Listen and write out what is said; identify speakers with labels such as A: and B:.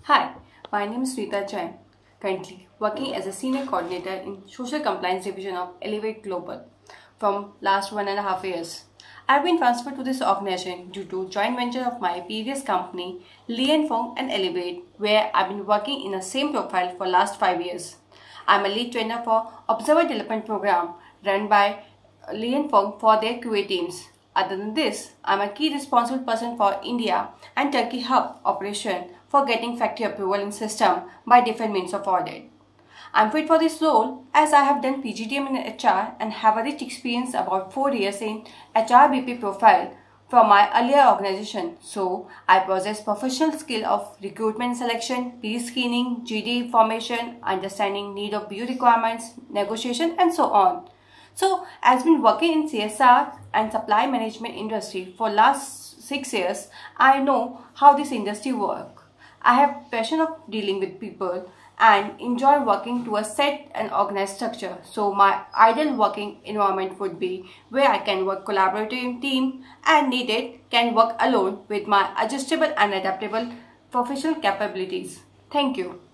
A: Hi, my name is Rita Jain, currently working as a Senior Coordinator in Social Compliance Division of Elevate Global from last 1.5 years. I've been transferred to this organization due to joint venture of my previous company, Li & Fung and Elevate, where I've been working in the same profile for last 5 years. I'm a lead trainer for Observer Development Program run by Li & Fung for their QA teams. Other than this, I'm a key responsible person for India and Turkey hub operation for getting factory approval in system by different means of audit. I'm fit for this role as I have done PGDM in HR and have a rich experience about 4 years in HRBP profile from my earlier organization. So I possess professional skill of recruitment selection, pre-screening, GD formation, understanding need of BU requirements, negotiation and so on. So as been working in CSR and supply management industry for last 6 years, I know how this industry works. I have passion of dealing with people and enjoy working to a set and organized structure. So my ideal working environment would be where I can work collaboratively in team and needed can work alone with my adjustable and adaptable professional capabilities. Thank you.